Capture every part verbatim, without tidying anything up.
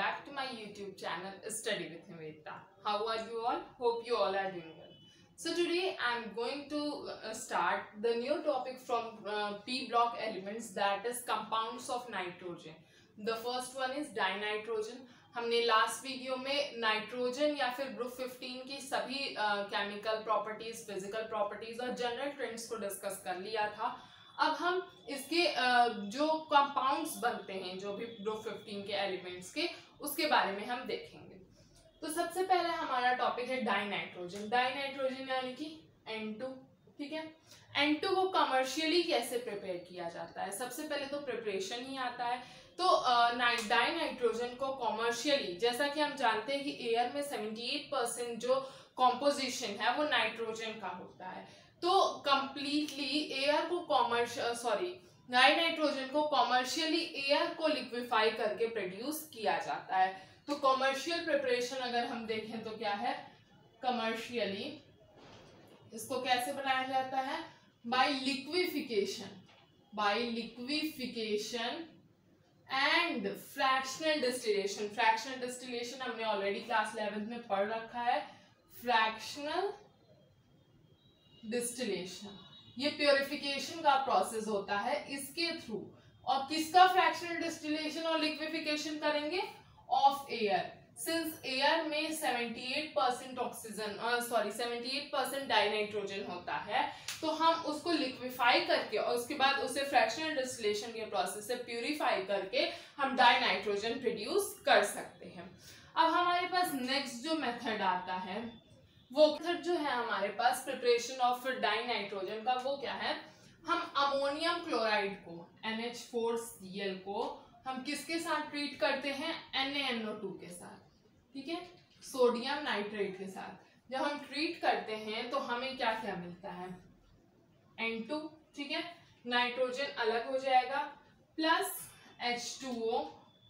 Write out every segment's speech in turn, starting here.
back to my YouTube channel Study with Nivedita. How are you all? Hope you all are doing well. So today I am going to uh, start the new topic from uh, P block elements, that is compounds of nitrogen. The first one is dinitrogen. हमने last video में nitrogen या फिर group fifteen की सभी chemical properties, physical properties और general trends को discuss कर लिया था. अब हम इसके uh, जो कंपाउंड्स बनते हैं, जो भी ग्रुप फिफ्टीन के एलिमेंट्स के, उसके बारे में हम देखेंगे. तो सबसे पहले हमारा टॉपिक है डाइनाइट्रोजन. डाइनाइट्रोजन यानी कि एन टू. ठीक है, एन टू को कमर्शियली कैसे प्रिपेयर किया जाता है? सबसे पहले तो प्रिपरेशन ही आता है. तो डाइनाइट्रोजन को कॉमर्शियली, जैसा कि हम जानते हैं कि एयर में अठहत्तर परसेंट जो कॉम्पोजिशन है वो नाइट्रोजन का होता है. तो कंप्लीटली एयर को कॉमर्शियल सॉरी डाइनाइट्रोजन को कॉमर्शियली एयर को लिक्विफाई करके प्रोड्यूस किया जाता है. तो कॉमर्शियल प्रिपरेशन अगर हम देखें तो क्या है? कमर्शियली इसको कैसे बनाया जाता है? By liquefaction, by liquefaction and fractional distillation. Fractional distillation हमने ऑलरेडी क्लास इलेवेंथ में पढ़ रखा है. फ्रैक्शनल डिस्टिलेशन ये प्योरिफिकेशन का प्रोसेस होता है. इसके थ्रू, और किसका फ्रैक्शनल डिस्टिलेशन और लिक्विफिकेशन करेंगे? Of air. सिंस एयर में अठहत्तर परसेंट ऑक्सीजन सॉरी अठहत्तर परसेंट डाइनाइट्रोजन होता है, तो हम उसको लिक्विफाई करके और उसके बाद उसे फ्रैक्शनल डिस्टिलेशन के प्रोसेस से प्यूरिफाई करके हम डाइनाइट्रोजन प्रोड्यूस कर सकते हैं. अब हमारे पास नेक्स्ट जो मेथड आता है, वो मेथड जो है हमारे पास प्रिपरेशन ऑफ डाइनाइट्रोजन का, वो क्या है? हम अमोनियम क्लोराइड को, N H four C L को हम किसके साथ ट्रीट करते हैं? N A N O two के साथ. ठीक है, सोडियम नाइट्रेट के साथ जब हम ट्रीट करते हैं तो हमें क्या क्या मिलता है? N two. ठीक है, नाइट्रोजन अलग हो जाएगा, plus H two O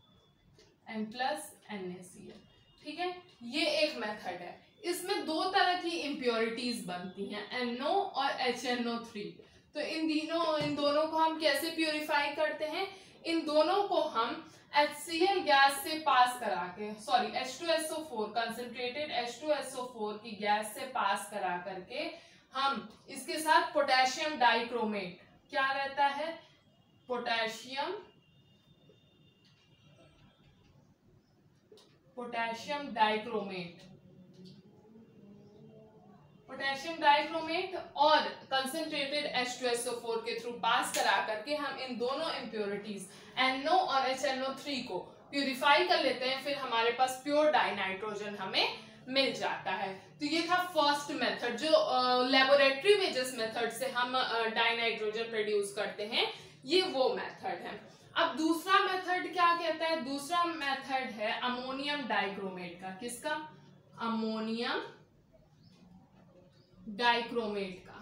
and plus N A C L. ठीक है, ये एक मेथड है. इसमें दो तरह की इम्प्योरिटीज बनती हैं, एन ओ और एच एन ओ थ्री. तो इन तीनों इन दोनों को हम कैसे प्योरीफाई करते हैं? इन दोनों को हम एच सी एल गैस से पास करा के, sorry H two S O four, concentrated H two S O four की गैस से पास करा करके हम इसके साथ पोटेशियम डाइक्रोमेट, क्या रहता है? Potassium potassium dichromate potassium dichromate और concentrated H two S O four के थ्रू पास करा करके हम इन दोनों इम्प्योरिटीज एन ओ और एच एन ओ थ्री को प्यूरिफाई कर लेते हैं. फिर हमारे पास प्योर डाइनाइट्रोजन हमें मिल जाता है. तो ये था फर्स्ट मेथड, जो लेबोरेटरी में जिस मेथड से हम डाइनाइट्रोजन प्रोड्यूस करते हैं, ये वो मेथड है. अब दूसरा मेथड क्या कहता है? दूसरा मेथड है अमोनियम डाइक्रोमेट का. किसका? अमोनियम डाइक्रोमेट का.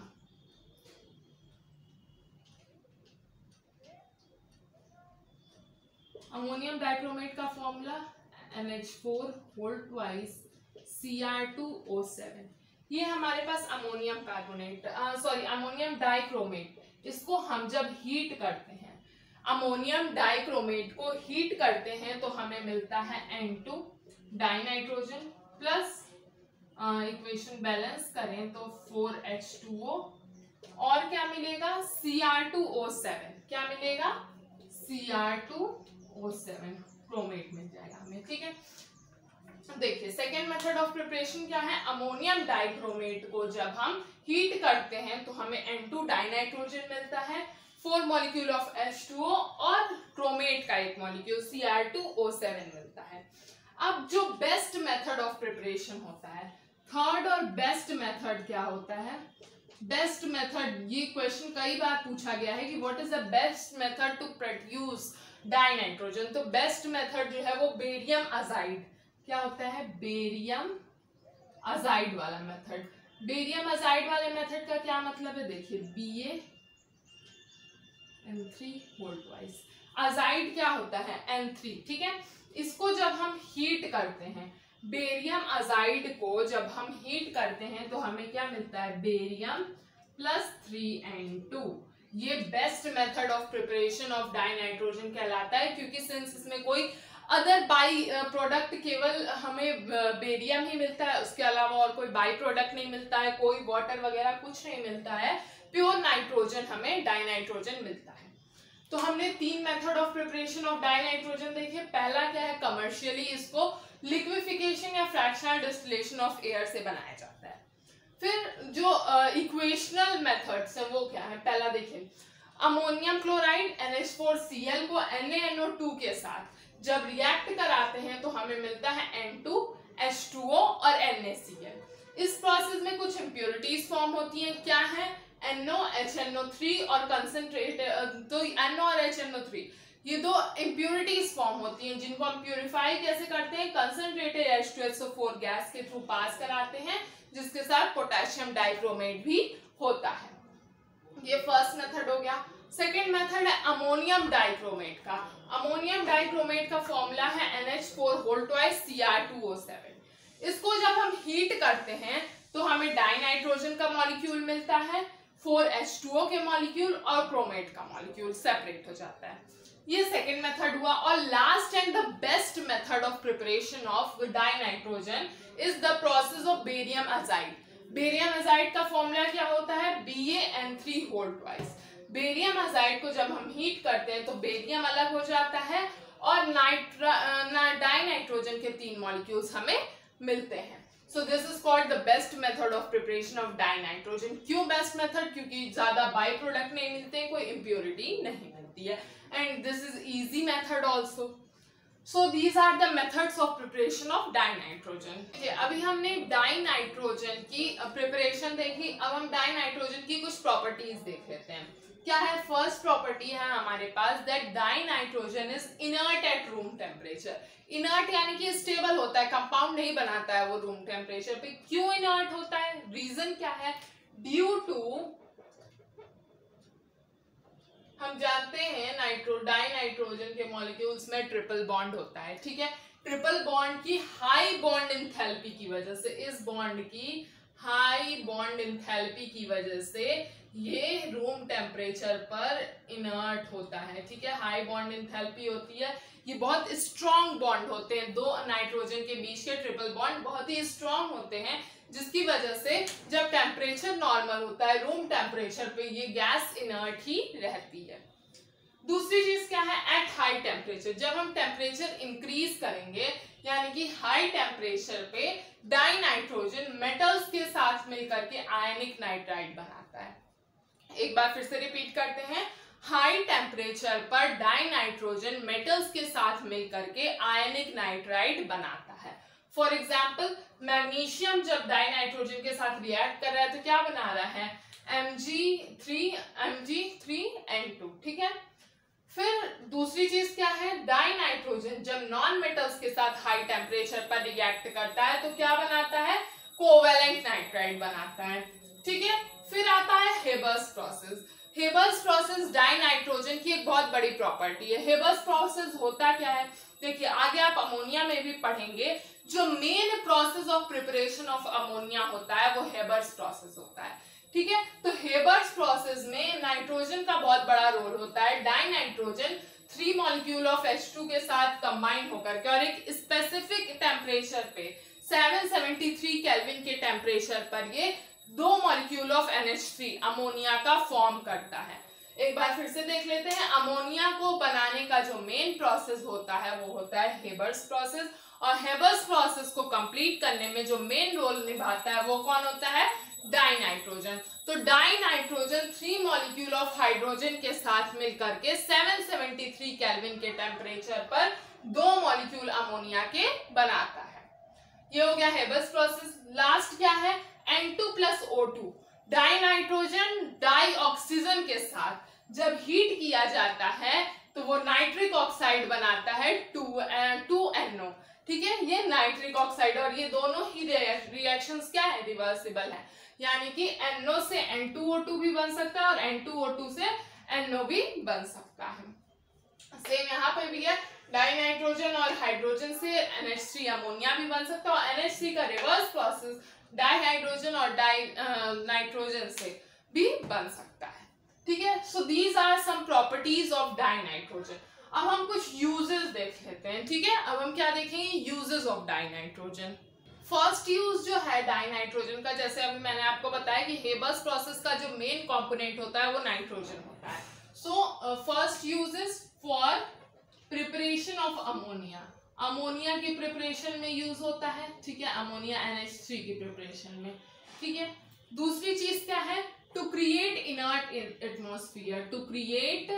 अमोनियम डाइक्रोमेट का formula N H four whole twice C R two O seven. ये हमारे पास ammonium carbonate sorry ammonium dichromate, इसको हम जब हीट करते हैं, अमोनियम डाइक्रोमेट को हीट करते हैं तो हमें मिलता है N two dinitrogen plus equation balance करें तो फोर एच टू ओ, और क्या मिलेगा? C R two O seven. क्या मिलेगा? C R two O seven chromate मिल जाएगा हमें. ठीक है, देखिए सेकेंड मेथड ऑफ प्रिपरेशन क्या है? अमोनियम डाइक्रोमेट को जब हम हीट करते हैं तो हमें एन टू डाइनाइट्रोजन मिलता है, four molecule of H two O और क्रोमेट का एक molecule C R two O seven मिलता है. अब जो बेस्ट मेथड ऑफ प्रिपरेशन होता है, थर्ड और बेस्ट मेथड क्या होता है? बेस्ट मेथड, ये क्वेश्चन कई बार पूछा गया है कि what is the best method to produce dinitrogen. तो बेस्ट मेथड जो है वो बेरियम अजाइड. क्या होता है? बेरियम अजाइड वाला मेथड. बेरियम अजाइड वाले मेथड का क्या मतलब है? देखिए, B A N three whole twice. Azide क्या होता है? N three. ठीक है, इसको जब हम हीट करते हैं, बेरियम अजाइड को जब हम हीट करते हैं तो हमें क्या मिलता है? Barium plus three N two. ये best method of preparation of dinitrogen कहलाता है, क्योंकि सिंस इसमें कोई अदर बाई प्रोडक्ट केवल हमें बेरियम ही मिलता है, उसके अलावा और कोई बाई प्रोडक्ट नहीं मिलता है, कोई वाटर वगैरह कुछ नहीं मिलता है, प्योर नाइट्रोजन हमें डाई नाइट्रोजन मिलता है। तो हमने तीन method of preparation of dinitrogen देखे। पहला क्या है, कमर्शियली इसको लिक्विफिकेशन या फ्रैक्शनल डिस्टिलेशन ऑफ एयर से बनाया जाता है। फिर जो इक्वेशनल मेथड्स है वो क्या है, पहला देखिए ammonium chloride N H four C L को N A N O two के साथ जब रिएक्ट कराते हैं तो हमें मिलता है N two H two O और एन ए सी एल। इस प्रोसेस में कुछ इम्प्योरिटीज फॉर्म होती हैं, क्या है, N O H N O three और कंसंट्रेट, तो एन ओ और एच एन ओ थ्री ये दो इम्प्योरिटीज फॉर्म होती हैं जिनको हम प्यूरिफाई कैसे करते हैं, concentrated H two S O four gas के थ्रू पास कराते हैं, जिसके साथ पोटेशियम डाइक्रोमेट भी होता है। ये फर्स्ट मेथड हो गया। सेकेंड मेथड है अमोनियम डाइक्रोमेट का। अमोनियम डाइक्रोमेट का फॉर्मूला है N H four whole twice C R two O seven. इसको जब हम हीट करते हैं तो हमें डाई नाइट्रोजन का मॉलिक्यूल मिलता है, फोर एच टू ओ के मॉलिक्यूल और क्रोमेट का मॉलिक्यूल सेपरेट हो जाता है। ये सेकेंड मेथड हुआ। और last and the best method of preparation of dinitrogen is the process of barium azide. Barium azide का फॉर्मूला क्या होता है, B A N three whole twice. Barium azide को जब हम हीट करते हैं तो बेरियम अलग हो जाता है और नाइट्रा डाई नाइट्रोजन के तीन मॉलिक्यूल्स हमें मिलते हैं। So this is called the best method of preparation of dinitrogen. क्यों बेस्ट मेथड, क्योंकि ज्यादा बाई प्रोडक्ट नहीं मिलते हैं, कोई इम्प्योरिटी नहीं मिलती है, and this is easy method also. So these are the methods of preparation of dinitrogen. okay, अभी हमने डाइनाइट्रोजन की प्रिपरेशन देखी, अब हम डाइनाइट्रोजन की कुछ प्रॉपर्टीज देख लेते हैं। क्या है, फर्स्ट प्रॉपर्टी है हमारे पास that dinitrogen is inert at room temperature. Inert यानी कि स्टेबल होता है, कंपाउंड नहीं बनाता है वो रूम टेम्परेचर पे। क्यों इनर्ट होता है, रीजन क्या है, ड्यू टू हम जानते हैं नाइट्रो डाई नाइट्रोजन के मॉलिक्यूल्स में ट्रिपल बॉन्ड होता है, ठीक है। ट्रिपल बॉन्ड की हाई बॉन्ड इंथैल्पी की वजह से, इस बॉन्ड की हाई बॉन्ड इंथैल्पी की वजह से ये रूम टेम्परेचर पर इनर्ट होता है, ठीक है। हाई बॉन्ड इंथैल्पी होती है, ये बहुत स्ट्रॉन्ग बॉन्ड होते हैं, दो नाइट्रोजन के बीच के ट्रिपल बॉन्ड बहुत ही स्ट्रॉन्ग होते हैं, जिसकी वजह से जब टेम्परेचर नॉर्मल होता है रूम टेम्परेचर पे ये गैस इनर्ट ही रहती है। दूसरी चीज क्या है, एट हाई टेम्परेचर, जब हम टेम्परेचर इंक्रीज करेंगे यानी कि हाई टेम्परेचर पे डाई नाइट्रोजन मेटल्स के साथ मिलकर के आयनिक नाइट्राइड बनाता है। एक बार फिर से रिपीट करते हैं, हाई टेम्परेचर पर डाई नाइट्रोजन मेटल्स के साथ मिलकर के आयनिक नाइट्राइड बनाता है। फॉर एग्जाम्पल मैग्नीशियम जब डाई नाइट्रोजन के साथ रिएक्ट कर रहा है तो क्या बना रहा है, M G three M G three N two, ठीक है। फिर दूसरी चीज क्या है, डाई नाइट्रोजन जब नॉन मेटल्स के साथ हाई टेम्परेचर पर रिएक्ट करता है तो क्या बनाता है, कोवेलेंट नाइट्राइड बनाता है, ठीक है। फिर आता है Haber's process. Haber's process dinitrogen की एक बहुत बड़ी प्रॉपर्टी है। हेबर्स प्रोसेस होता क्या है, देखिए आगे आप अमोनिया में भी पढ़ेंगे, जो main process of preparation of ammonia होता है वो हेबर्स प्रोसेस होता है, ठीक है। तो हेबर्स प्रोसेस में नाइट्रोजन का बहुत बड़ा रोल होता है। Dinitrogen three molecule of H two के साथ कंबाइन होकर के और एक स्पेसिफिक टेम्परेचर पे सेवन सेवेंटी थ्री केल्विन के टेम्परेचर पर ये दो molecule of N H three ammonia का फॉर्म करता है। एक बार फिर से देख लेते हैं, अमोनिया को बनाने का जो मेन प्रोसेस होता है वो होता है हेबर्स प्रोसेस, और हेबर्स प्रोसेस को कंप्लीट करने में जो मेन रोल निभाता है वो कौन होता है, डाई नाइट्रोजन। तो dinitrogen three molecule of hydrogen के साथ मिलकर के सेवन सेवेंटी थ्री केल्विन के टेम्परेचर पर दो मॉलिक्यूल अमोनिया के बनाता है। ये हो गया हेबर्स प्रोसेस। लास्ट क्या है, N two plus O two, dinitrogen dioxygen के साथ जब हीट किया जाता है तो वो नाइट्रिक ऑक्साइड बनाता है टू टू एन ओ, ठीक है। ये नाइट्रिक ऑक्साइड और ये दोनों ही रिएक्शंस क्या है, रिवर्सिबल है, यानी कि एन ओ से एन टू ओ टू भी बन सकता है और एन टू ओ टू से एन ओ भी बन सकता है। सेम यहाँ पे भी है, डाई नाइट्रोजन और हाइड्रोजन से एन एच थ्री अमोनिया भी बन सकता है और एन एच थ्री का रिवर्स प्रोसेस डाई हाइड्रोजन और डाई नाइट्रोजन से भी बन सकता है, ठीक है। So these are some properties of dinitrogen. अब हम कुछ यूजेस देख लेते हैं, ठीक है। अब हम क्या देखेंगे, uses of dinitrogen. First use जो है डाइनाइट्रोजन का, जैसे अभी मैंने आपको बताया कि हेबर्स प्रोसेस का जो मेन कंपोनेंट होता है वो नाइट्रोजन होता है। So first use is for preparation of ammonia, ammonia की प्रिपरेशन में यूज होता है, ठीक है, अमोनिया एन एच थ्री की प्रिपरेशन में, ठीक है। दूसरी चीज क्या है, to create inert atmosphere, to create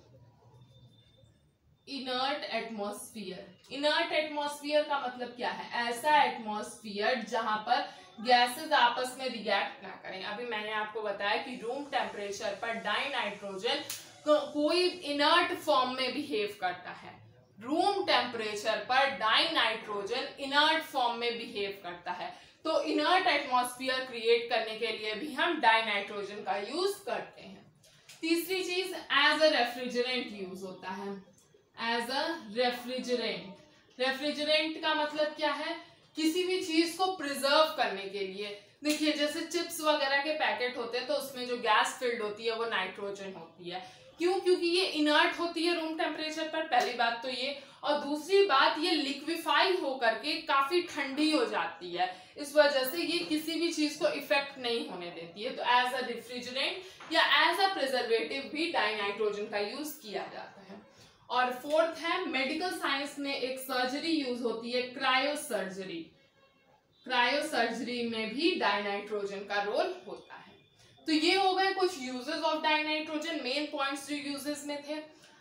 inert atmosphere. Inert atmosphere का मतलब क्या है, ऐसा एटमॉस्फेयर जहां पर गैसेस आपस में रिएक्ट ना करें। अभी मैंने आपको बताया कि रूम टेम्परेचर पर डाइनाइट्रोजन को, कोई इनर्ट फॉर्म में बिहेव करता है। रूम टेम्परेचर पर डाइनाइट्रोजन इनर्ट फॉर्म में बिहेव करता है। तो इनर्ट एटमॉस्फेयर क्रिएट करने के लिए भी हम डाइनाइट्रोजन का यूज करते हैं। तीसरी चीज एज अ रेफ्रिजरेंट यूज होता है, एज अ रेफ्रिजरेंट। रेफ्रिजरेंट का मतलब क्या है, किसी भी चीज को प्रिजर्व करने के लिए। देखिए जैसे चिप्स वगैरह के पैकेट होते हैं तो उसमें जो गैस फिल्ड होती है वो नाइट्रोजन होती है। क्यों, क्योंकि ये इनर्ट होती है रूम टेम्परेचर पर, पहली बात तो ये, और दूसरी बात ये लिक्विफाई होकर के काफी ठंडी हो जाती है, इस वजह से ये किसी भी चीज को इफेक्ट नहीं होने देती है। तो एज अ रेफ्रिजरेंट या एज अ प्रिजर्वेटिव भी डाइनाइट्रोजन का यूज किया जाता है। और फोर्थ है, मेडिकल साइंस में एक सर्जरी यूज होती है, क्रायो सर्जरी। क्रायो सर्जरी में भी डाइनाइट्रोजन का रोल होता है। तो ये हो गए कुछ uses of dinitrogen, main points जो यूजेस में थे।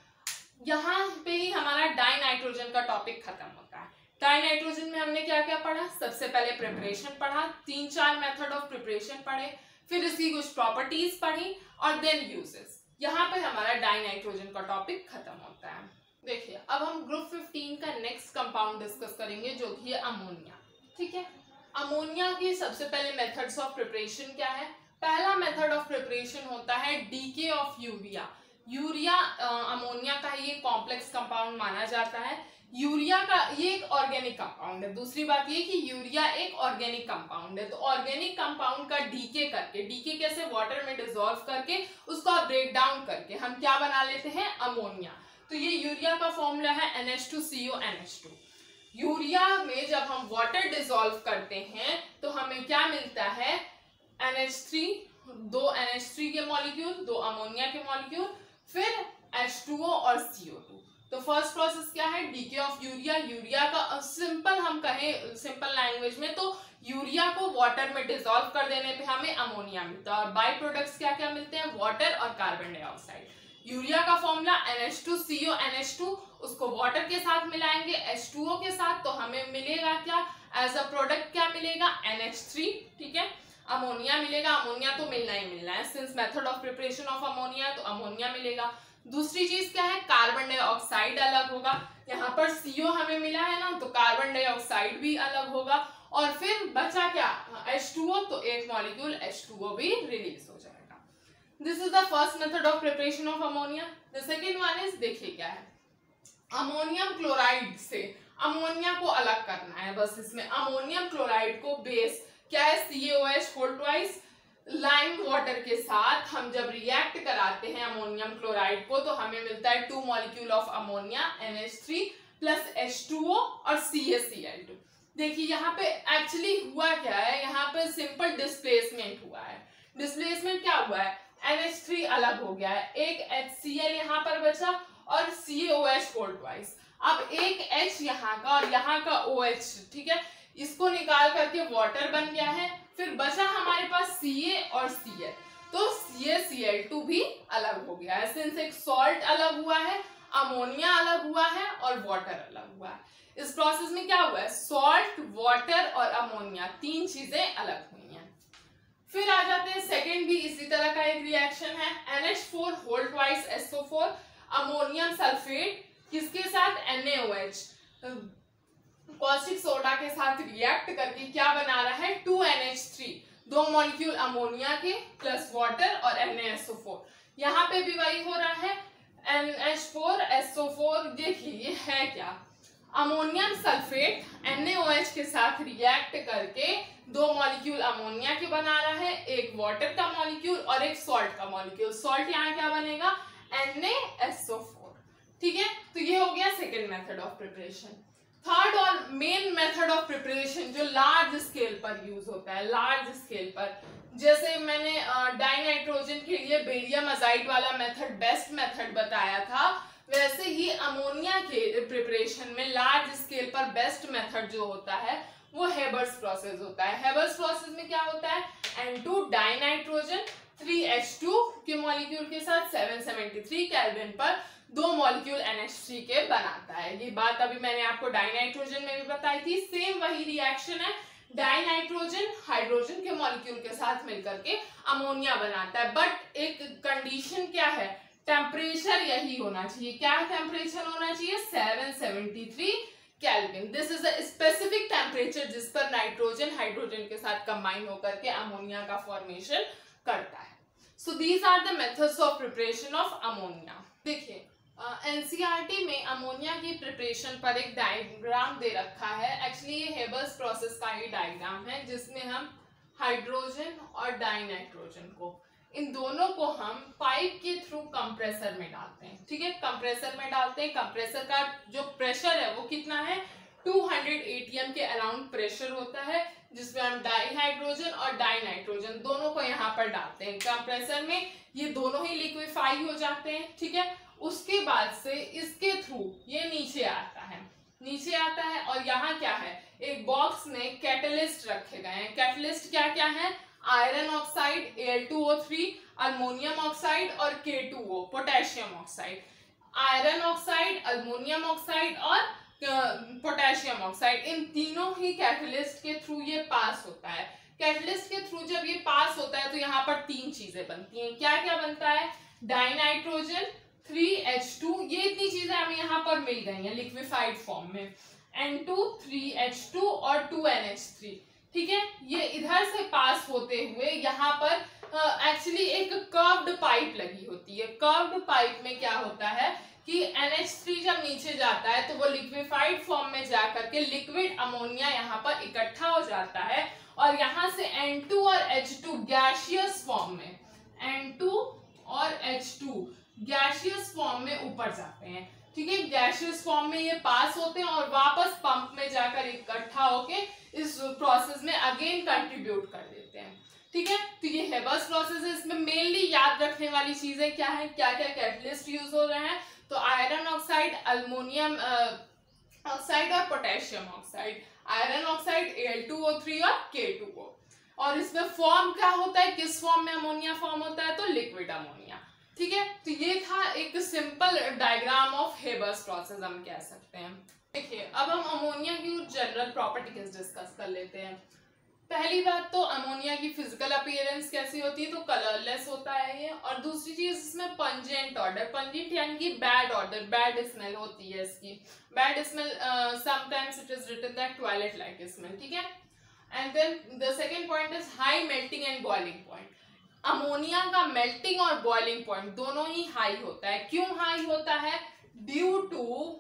यहाँ पे ही हमारा डाइनाइट्रोजन का टॉपिक खत्म होता है। डाइनाइट्रोजन में हमने क्या क्या पढ़ा, सबसे पहले प्रिपरेशन पढ़ा, तीन चार मेथड ऑफ प्रिपरेशन पढ़े, फिर इसकी कुछ प्रॉपर्टीज पढ़ी और देन यूजेस। यहाँ पे हमारा डाइनाइट्रोजन का टॉपिक खत्म होता है। देखिए अब हम ग्रुप फिफ्टीन का नेक्स्ट कंपाउंड डिस्कस करेंगे जो कि है अमोनिया, ठीक है। अमोनिया की सबसे पहले मेथड्स ऑफ प्रिपरेशन क्या है। पहला मेथड ऑफ प्रिपरेशन होता है decay of urea. Urea ammonia का ये कॉम्प्लेक्स कंपाउंड माना जाता है। यूरिया का ये एक ऑर्गेनिक कंपाउंड है। दूसरी बात ये कि यूरिया एक ऑर्गेनिक कंपाउंड है। तो ऑर्गेनिक कंपाउंड का डीके करके, डीके कैसे, वाटर में डिसॉल्व करके उसको ब्रेक डाउन करके हम क्या बना लेते हैं, अमोनिया। तो ये यूरिया का फॉर्मूला है N H two C O N H two. Urea में जब हम वाटर डिसॉल्व करते हैं तो हमें क्या मिलता है, एन एच थ्री, दो एन एच थ्री के मॉलिक्यूल, दो अमोनिया के मॉलिक्यूल, फिर एच टू ओ और सी ओ टू। तो फर्स्ट प्रोसेस क्या है, डीके ऑफ यूरिया। यूरिया का सिंपल हम कहें, सिंपल लैंग्वेज में तो यूरिया को वाटर में डिसॉल्व कर देने पे हमें अमोनिया मिलता है। और बाय प्रोडक्ट्स क्या क्या मिलते हैं, वाटर और कार्बन डाइऑक्साइड। यूरिया का formula N H two C O N H two, उसको वाटर के साथ मिलाएंगे एच टू ओ के साथ, तो हमें मिलेगा क्या, एज अ प्रोडक्ट क्या मिलेगा, एन एच थ्री, ठीक है। अमोनिया मिलेगा, अमोनिया तो मिलना ही मिलना है, since method of preparation of ammonia, तो अमोनिया मिलेगा। दूसरी चीज क्या है, कार्बन डाइऑक्साइड अलग होगा। यहाँ पर सीओ हमें मिला है ना, तो कार्बन डाइऑक्साइड भी अलग होगा। और फिर बचा क्या, एच टू ओ, तो एक मॉलिक्यूल एच टू ओ भी रिलीज हो जाएगा। This is the first method of preparation of ammonia. The second one is, देखिए क्या है, अमोनियम क्लोराइड से अमोनिया को अलग करना है। बस इसमें अमोनियम क्लोराइड को बेस क्या है, C A O H whole twice lime water के साथ हम जब रिएक्ट कराते हैं अमोनियम क्लोराइड को, तो हमें मिलता है two molecule of ammonia N H three plus H two O और सी ए सी एल टू। देखिए यहाँ पे एक्चुअली हुआ क्या है, यहाँ पे सिंपल डिस्प्लेसमेंट हुआ है। डिस्प्लेसमेंट क्या हुआ है, एन एच थ्री अलग हो गया है, एक एच सी एल यहाँ पर बचा और C A O H whole twice. अब एक H यहाँ का और यहाँ का ओ एच, ठीक है, इसको निकाल करके वाटर बन गया है। फिर बचा हमारे पास Ca और Cl, तो सी ए सी एल टू भी अलग हो गया है। सिंस एक सॉल्ट अलग हुआ है, अमोनिया अलग हुआ है और वाटर अलग हुआ है। इस प्रोसेस में क्या हुआ है, सॉल्ट, वाटर और अमोनिया तीन चीजें अलग हुई हैं। फिर आ जाते हैं सेकेंड, भी इसी तरह का एक रिएक्शन है, N H four whole twice S O four, ammonium sulphate किसके साथ, N A O H, caustic soda के साथ रिएक्ट करके क्या बना रहा है, टू एन एच थ्री, दो मॉलिक्यूल अमोनिया के प्लस वाटर और N A S O four. यहाँ पे भी वही हो रहा है, N H four S O four. देखिए ये है क्या, ammonium sulphate N A O H के साथ रिएक्ट करके दो मॉलिक्यूल अमोनिया के बना रहा है, एक वाटर का मॉलिक्यूल और एक सॉल्ट का मॉलिक्यूल। सॉल्ट यहाँ क्या बनेगा, N A S O four, ठीक है। तो मेथड ऑफ प्रिपरेशन। थर्ड और मेन मेथड ऑफ प्रिपरेशन जो लार्ज स्केल पर यूज होता है, लार्ज स्केल पर, जैसे मैंने डाई नाइट्रोजन के लिए बेरियम अजाइड वाला मेथड बेस्ट मेथड बताया था, वैसे ही अमोनिया के प्रिपरेशन में लार्ज स्केल पर बेस्ट मेथड जो होता है वो हेबर्स प्रोसेस होता है। हेबर्स प्रोसेस में क्या होता है, N two dinitrogen three H two के मॉलिक्यूल के साथ सेवन सेवेंटी थ्री केल्विन पर दो मॉलिक्यूल एन एच थ्री के बनाता है। ये बात अभी मैंने आपको डाई नाइट्रोजन में भी बताई थी। सेम वही रिएक्शन है, डाई नाइट्रोजन हाइड्रोजन के मॉलिक्यूल के साथ मिलकर के अमोनिया बनाता है। बट एक कंडीशन क्या है, टेम्परेचर यही होना चाहिए। क्या टेम्परेचर होना चाहिए, seven seventy three kelvin. This is a specific temperature जिस पर नाइट्रोजन हाइड्रोजन के साथ कंबाइन होकर के अमोनिया का फॉर्मेशन करता है। So these are the methods of preparation of ammonia. देखिए एनसीईआरटी uh, में अमोनिया की प्रिपरेशन पर एक डायग्राम दे रखा है। एक्चुअली ये हेबर्स प्रोसेस का ही डायग्राम है जिसमें हम हाइड्रोजन और डाई नाइट्रोजन को, इन दोनों को हम पाइप के थ्रू कंप्रेसर में डालते हैं। ठीक है, कंप्रेसर में डालते हैं। कंप्रेसर का जो प्रेशर है वो कितना है, टू हंड्रेड एटीएम के अराउंड प्रेशर होता है, जिसमें हम डाई हाइड्रोजन और डाई नाइट्रोजन दोनों को यहाँ पर डालते हैं कंप्रेसर में। ये दोनों ही लिक्विफाई हो जाते हैं। ठीक है, उसके बाद से इसके थ्रू ये नीचे आता है, नीचे आता है और यहाँ क्या है, एक बॉक्स में कैटलिस्ट रखे गए हैं। कैटलिस्ट क्या क्या है, iron oxide A L two O three, aluminium oxide और K two O potassium oxide. Iron oxide, aluminium oxide और पोटेशियम ऑक्साइड, इन तीनों ही कैटलिस्ट के थ्रू ये पास होता है। कैटलिस्ट के थ्रू जब ये पास होता है तो यहाँ पर तीन चीजें बनती हैं। क्या क्या बनता है, dinitrogen, three H two, ये इतनी चीजें हमें यहाँ पर मिल गई हैं लिक्विफाइड फॉर्म में, N two, three H two और टू एन एच थ्री। ठीक है, ये इधर से पास होते हुए यहाँ पर एक्चुअली uh, एक कर्व्ड पाइप लगी होती है। कर्व्ड पाइप में क्या होता है कि एन एच थ्री जब नीचे जाता है तो वो लिक्विफाइड फॉर्म में जाकर के लिक्विड अमोनिया यहाँ पर इकट्ठा हो जाता है और यहाँ से एन टू और एच टू गैसियस फॉर्म में, एन टू और एच टू गैसियस फॉर्म में ऊपर जाते हैं। ठीक है, गैसियस फॉर्म में ये पास होते हैं और वापस पंप में जाकर इकट्ठा होके इस प्रोसेस में अगेन कंट्रीब्यूट कर देते हैं। ठीक है, तो ये हेबर्स प्रोसेस है। इसमें मेनली याद रखने वाली चीजें क्या है, क्या क्या कैटलिस्ट यूज हो रहे हैं, तो आयरन ऑक्साइड, अल्मोनियम ऑक्साइड और potassium oxide. Iron oxide A L two O three और के टू ओ। और इसमें फॉर्म क्या होता है, किस फॉर्म में अमोनिया फॉर्म होता है, तो लिक्विड अमोनिया। ठीक है, तो ये था एक simple diagram of Haber's process हम कह सकते हैं। देखिए अब हम अमोनिया की जनरल प्रॉपर्टीज डिस्कस कर लेते हैं। पहली बात तो अमोनिया की फिजिकल अपीयरेंस कैसी होती है, तो कलरलेस होता है ये। और दूसरी चीज इसमें पंजेंट ऑर्डर, पंजेंट यानी कि बैड ऑर्डर, बैड स्मेल होती है इसकी, bad smell, sometimes it is rotten that toilet like smell. ठीक है, and then the second point is high melting and boiling point. Ammonia का मेल्टिंग और बॉइलिंग पॉइंट दोनों ही हाई होता है। क्यों हाई होता है, due to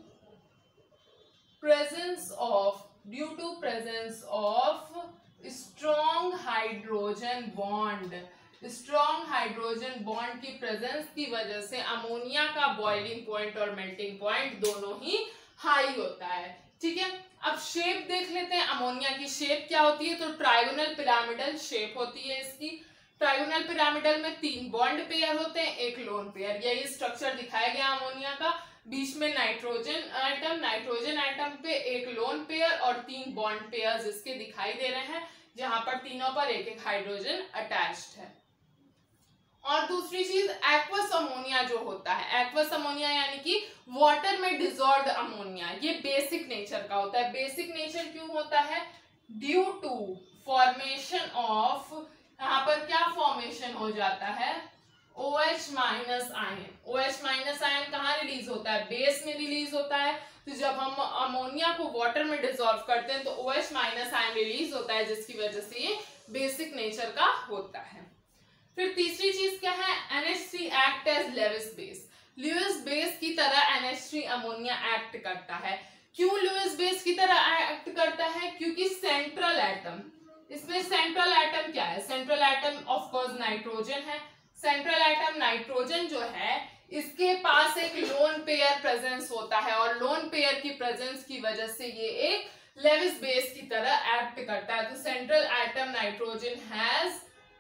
presence of due to presence of strong hydrogen bond. Strong hydrogen bond की प्रेजेंस की वजह से अमोनिया का बॉइलिंग पॉइंट और मेल्टिंग पॉइंट दोनों ही हाई होता है। ठीक है, अब शेप देख लेते हैं। अमोनिया की शेप क्या होती है, तो ट्राइगोनल पिरामिडल शेप होती है इसकी। ट्राइगोनल पिरामिडल में तीन बॉन्ड पेयर होते हैं, एक लोन पेयर। यही स्ट्रक्चर दिखाया गया अमोनिया का। बीच में नाइट्रोजन एटम, नाइट्रोजन एटम पे एक लोन पेयर और तीन बॉन्ड पेयर्स इसके दिखाई दे रहे हैं, जहां पर तीनों पर एक एक हाइड्रोजन अटैच्ड है। और दूसरी चीज एक्वस अमोनिया जो होता है, एक्वस अमोनिया यानी कि वाटर में डिजॉल्व्ड अमोनिया, ये बेसिक नेचर का होता है। बेसिक नेचर क्यों होता है, ड्यू टू फॉर्मेशन ऑफ, यहाँ पर क्या फॉर्मेशन हो जाता है, OH minus ion. OH minus ion कहाँ रिलीज होता है, बेस में रिलीज होता है। तो जब हम अमोनिया को वाटर में डिसॉल्व करते हैं तो OH माइनस आयन रिलीज होता है, जिसकी वजह से ये बेसिक नेचर का होता है। फिर तीसरी चीज क्या है, N H three act as Lewis base. Lewis base की तरह N H three ammonia act करता है। क्यों लुईस बेस की तरह एक्ट करता है, क्योंकि सेंट्रल एटम, इसमें सेंट्रल एटम क्या है, central atom of course nitrogen है। सेंट्रल एटम नाइट्रोजन जो है इसके पास एक लोन पेयर प्रेजेंस होता है और लोन पेयर की प्रेजेंस की वजह से ये एक लेविस बेस की तरह एक्ट करता है। तो central atom nitrogen has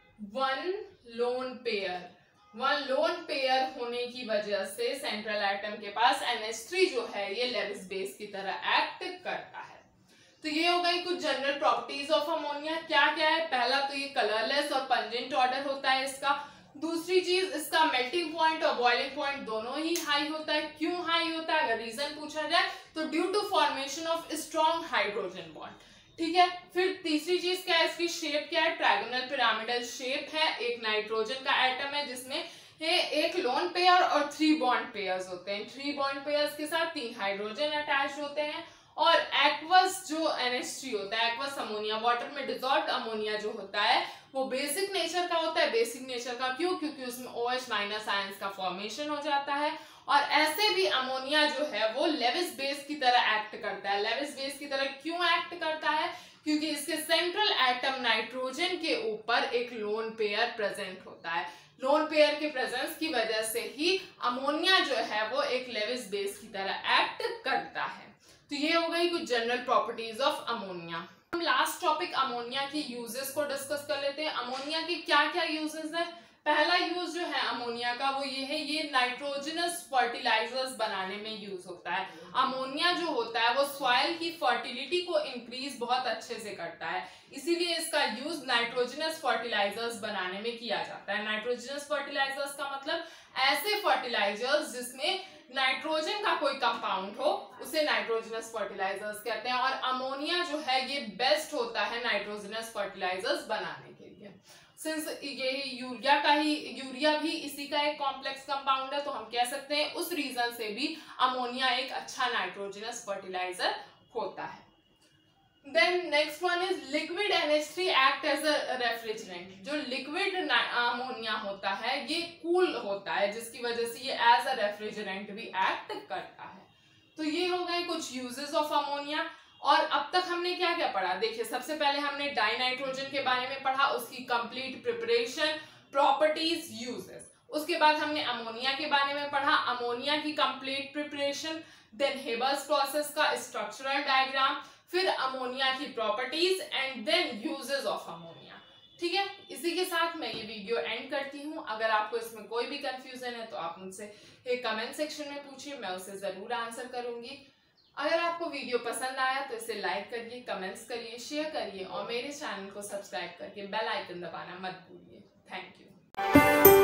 one lone pair, one lone pair होने की वजह से सेंट्रल एटम के पास एन एच थ्री जो है ये लेविस बेस की तरह एक्ट करता है। तो ये हो गई कुछ जनरल प्रॉपर्टीज ऑफ अमोनिया। क्या क्या है? पहला तो ये कलरलेस और पंजेंट ऑर्डर होता है इसका। दूसरी चीज, इसका मेल्टिंग पॉइंट और बॉइलिंग पॉइंट दोनों ही हाई होता है। क्यों हाई होता है? अगर रीजन पूछा जाए तो due to formation of strong hydrogen bond. ठीक है, फिर तीसरी चीज क्या है? इसकी शेप क्या है? ट्रायगोनल पिरामिडल शेप है। एक नाइट्रोजन का एटम है जिसमें एक लोन पेयर और थ्री बॉन्ड पेयर्स होते हैं। थ्री बॉन्ड पेयर्स के साथ तीन हाइड्रोजन अटैच होते हैं। और एक्वस जो एन एच थ्री होता है, एक्वस अमोनिया, वाटर में डिसॉल्व्ड अमोनिया जो होता है वो बेसिक नेचर का होता है। बेसिक नेचर का क्यों? क्योंकि उसमें OH माइनस आयंस का फॉर्मेशन हो जाता है। और ऐसे भी अमोनिया जो है वो लेविस बेस की तरह एक्ट करता है। लेविस बेस की तरह क्यों एक्ट करता है? क्योंकि इसके सेंट्रल एटम नाइट्रोजन के ऊपर एक लोन पेयर प्रेजेंट होता है। लोन पेयर के प्रेजेंस की वजह से ही अमोनिया जो है वो एक लेविस बेस की तरह एक्ट करता है। तो ये हो गई कुछ जनरल प्रॉपर्टीज ऑफ अमोनिया। हम लास्ट टॉपिक अमोनिया की यूजेस को डिस्कस कर लेते हैं। अमोनिया के क्या क्या यूजेस है? पहला यूज जो है अमोनिया का वो ये है, ये नाइट्रोजनस फर्टिलाइजर्स बनाने में यूज होता है। अमोनिया जो होता है वो सॉइल की फर्टिलिटी को इंक्रीज बहुत अच्छे से करता है, इसीलिए इसका यूज नाइट्रोजनस फर्टिलाइजर्स बनाने में किया जाता है। नाइट्रोजनस फर्टिलाइजर्स का मतलब ऐसे फर्टिलाइजर्स जिसमें नाइट्रोजन का कोई कंपाउंड हो उसे नाइट्रोजनस फर्टिलाइजर्स कहते हैं। और अमोनिया जो है ये बेस्ट होता है नाइट्रोजनस फर्टिलाइजर्स बनाने के लिए। सिंस ये यूरिया का ही यूरिया भी इसी का एक कॉम्प्लेक्स कंपाउंड है, तो हम कह सकते हैं उस रीजन से भी अमोनिया एक अच्छा नाइट्रोजनस फर्टिलाइजर होता है। Then next one is liquid N H three act as a refrigerant. जो लिक्विड अमोनिया होता है ये कूल होता है, जिसकी वजह से ये एज अ रेफ्रिजरेंट भी एक्ट करता है। तो ये हो गए कुछ यूजेस ऑफ अमोनिया। और अब तक हमने क्या क्या पढ़ा? देखिए, सबसे पहले हमने डाइनाइट्रोजन के बारे में पढ़ा, उसकी कंप्लीट प्रिपरेशन, प्रॉपर्टीज, यूजेस। उसके बाद हमने अमोनिया के बारे में पढ़ा, अमोनिया की complete preparation, then Haber's process का स्ट्रक्चरल डायग्राम, फिर अमोनिया की properties and then uses of ammonia. ठीक है, इसी के साथ मैं ये वीडियो एंड करती हूँ। अगर आपको इसमें कोई भी कंफ्यूजन है तो आप मुझसे एक कमेंट सेक्शन में पूछिए, मैं उसे जरूर आंसर करूंगी। अगर आपको वीडियो पसंद आया तो इसे लाइक करिए, कमेंट्स करिए, शेयर करिए और मेरे चैनल को सब्सक्राइब करके बेल आइकन दबाना मत भूलिए। Thank you.